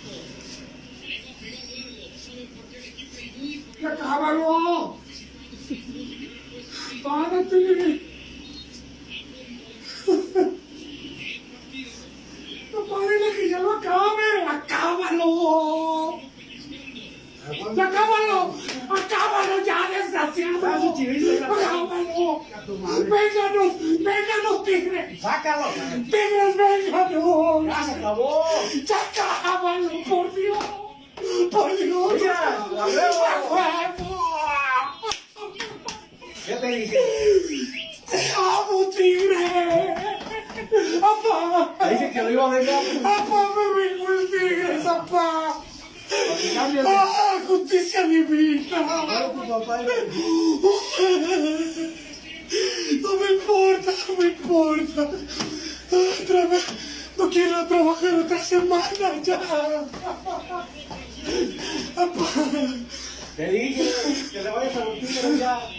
¡Ya cábalo! ¡Párate! ¡Papá, dile que ya lo acabe! ¡Acábalo! ¡Ya acábalo! ¡Acábalo ya, desgraciado! ¡Acábalo! ¡Vénganos! ¡Vénganos, tigres! ¡Sácalo! ¡Tigres, vénganos! ¡Ya se acabó! ¡Ya acábalo, por Dios! ¡Por Dios! ¡Mira, la huevo! ¿Qué te dije? ¡Te amo, tigre! ¡Apá! Te dije que lo iba a dejar. ¡Apá, me vengo el tigre, apá! ¡Ah, justicia divina! No me importa, no me importa. Otra vez, no quiero trabajar otra semana ya. Apá. Te dije que le vayas a los tigres ya.